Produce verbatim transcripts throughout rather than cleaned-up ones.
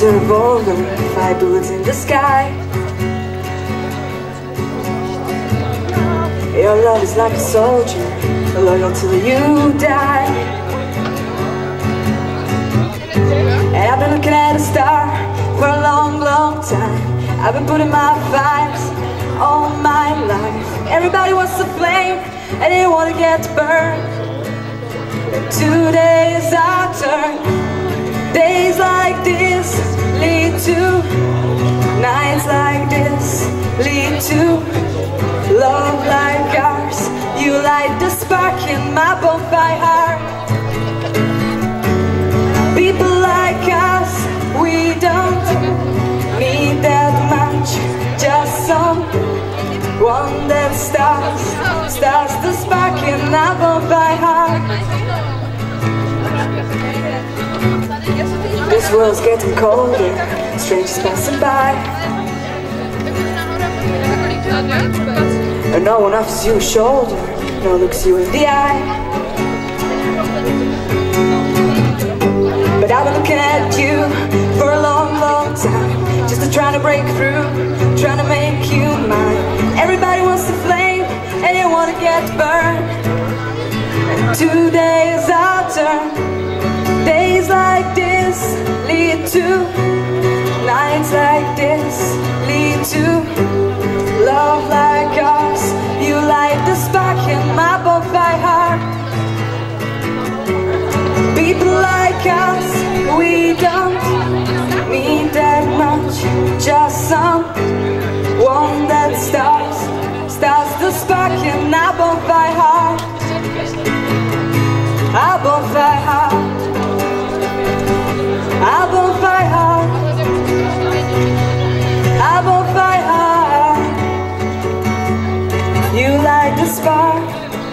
is a revolver, five bullets in the sky. Your love is like a soldier, loyal till you die. And I've been looking at a star for a long, long time. I've been putting my fires all my life. Everybody wants to flame, and they want to get burned. And today is our turn. Days like this lead to nights like this, lead to love like ours. You light the spark in my bonfire heart. People like us, we don't need that much, just someone that starts, starts the spark in our bonfire heart. This world's getting colder, strangers passing by, and no one offers you a shoulder, no one looks you in the eye. But I've been looking at you for a long, long time, just to try to break through, trying to make you mine. Everybody wants to flame, and you want to get burned. And today is our turn. Days like this lead to nights like this, lead to love like ours. You light the spark in my bonfire heart. People like us, we don't need that much, just someone that starts, starts the spark in our bonfire heart. Our bonfire heart. Our bonfire heart, our bonfire heart. You light the spark.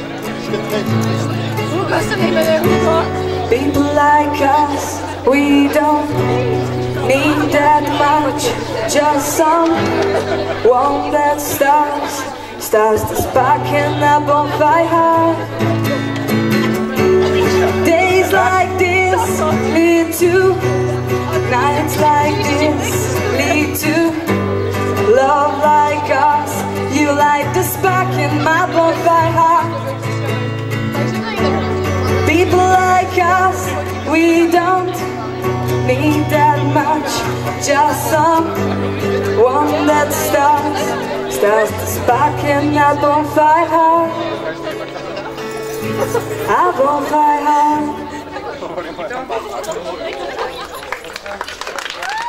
People like us, we don't need that much, just someone that starts, starts the spark in our bonfire heart. Days like this lead to nights like this, lead to love like us. You light the spark in my bonfire heart. People like us, we don't need that much, just someone that starts, starts the spark in our bonfire heart. Our bonfire heart.